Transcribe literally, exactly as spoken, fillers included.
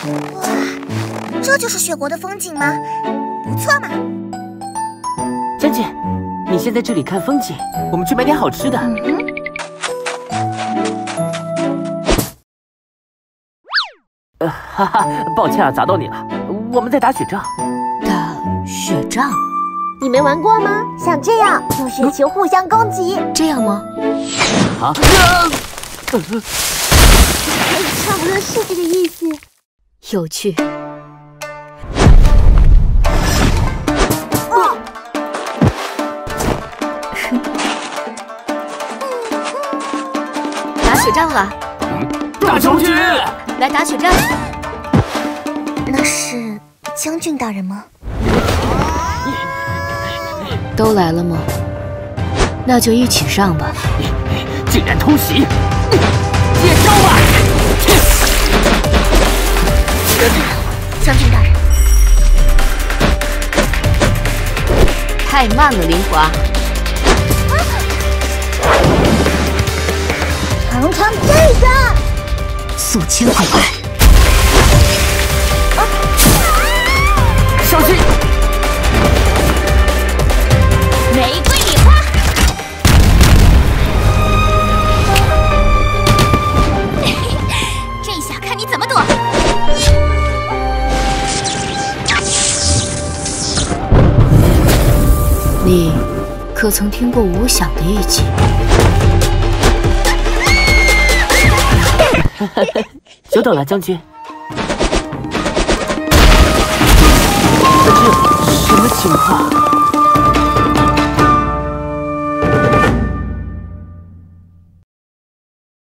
哇，这就是雪国的风景吗？不错嘛。 将军，你先在这里看风景，我们去买点好吃的。 嗯哼。 呃，哈哈，抱歉啊，砸到你了。我们在打雪仗。 打雪仗？ 你没玩过吗？像这样用雪球互相攻击， 这样吗？ 啊？ 差不多是这个意思。 有趣。 哦。 打雪仗了。 大将军， 来打雪仗。 那是将军大人吗？ 都来了吗？那就一起上吧。 竟然偷袭！接招吧！ 得罪了，将军大人。 太慢了，林华。 尝尝这个。 速签快快！ 啊！小心！ 玫瑰礼花。 这下看你怎么躲！ 你可曾听过无响的一击？ 久等了，将军。这什么情况？